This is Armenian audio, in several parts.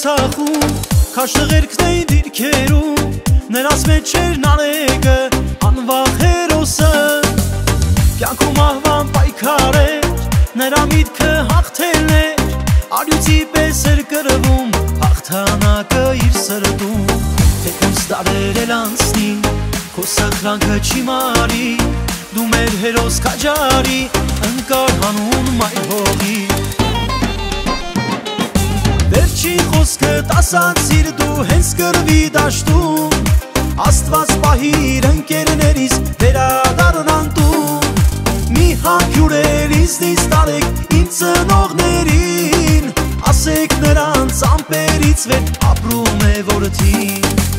Արցախում, քաշտղերքն էին դիրքերում, նրանց մեջ էր նարեկը, անվախ հերոսը, կյանքում ահվան պայքար էր, նրա միտքը հաղթելն էր, արյուծի պես էր կրվում, հաղթանակը իր սրտում, թեկուզ դարեր էլ անցնի, քո սխրանքը չի մարի, դու մեր հերոս քաջարի, ընկար հանուն մայր հողի։ Վերջին խոսքդ ասացիր դու հենց կռվի դաշտում, Աստված պահիր ընկերներիս վերադառնան տուն, մի հանքյուր էլ ինձնից տարեք իմ ծնողներին, ասեք նրանց ամպերից վեր ապրում է որդին։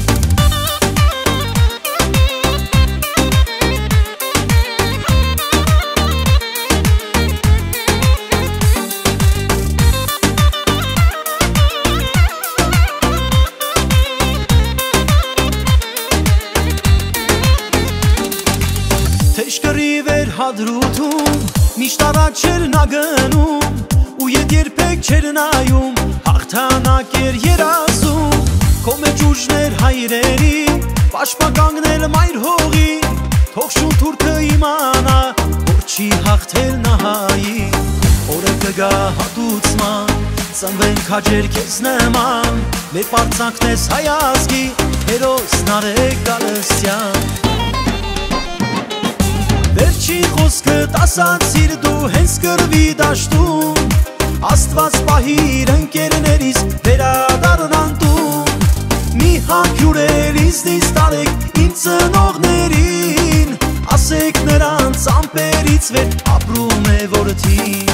Թեժ կռիվ էր հադրութում, միշտ առաջ էր նա գնում, ու ետ երբեք չէր նայում, հաղթանակ էր երազում, քո մեջ ուժն էր հայրերի, պաշտպան մայր հողի, թող շուն թուրքը իմանա, որ չի հաղթել նա հայի, օրը կգա հատուցման, ծնվեն քաջեր քեզ նման, մեր պարծանքն ես հայ ազգի, հերոս Նարեկ Գալստյան։ Վերջին խոսքդ ասացիր դու հենց կռվի դաշտում, Աստված պահիր ընկերներիս վերադառնան տուն, մի հանքյուր էլ ինձնից տարեք իմ ծնողներին, ասեք նրանց ամպերից վեր ապրում է որդին։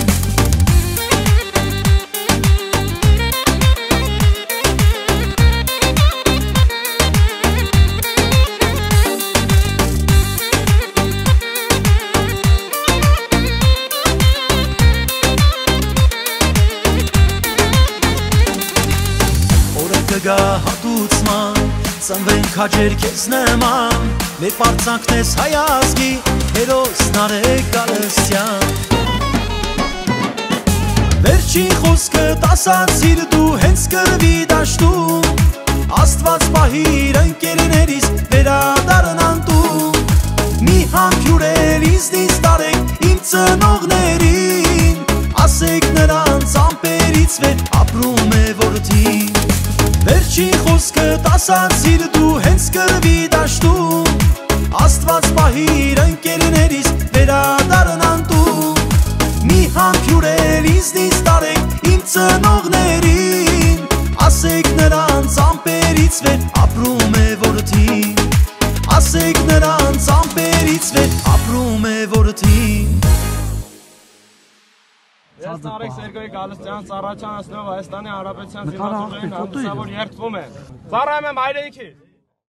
Կգա հատուցման, ծնվեն քաջեր քեզ նման, մեր պարծանքն ես հայ ազգի, հերոս Նարեկ Գալստյան։ Վերջին խոսքդ ասացիր դու հենց կռվի դաշտում, Աստված պահիր ընկերներիս վերադառնան տուն, մի հանքյուր էլ ինձնից տարեք իմ ծնողներին, ասեք նրանց ամպերից վեր ապրում է որդին։ Վերջին խոսքդ ասացիր դու հենց կռվի դաշտում, Աստված պահիր ընկերներիս վերադառնան տուն, մի հանքյուր էլ ինձնից տարեք իմ ծնողներին, ասեք նրանց ամպերից վեր ապրում է որդին, ասեք նրանց ամպերից վեր ապրում է որդին։ Ես Նարեկ Սերգեյ Գալստյան ծառայության ասնով Հայաստանի Հանրապետության զինվորների հանդիսավոր երդվում եմ։ Ծառայում եմ հայրենիքիս։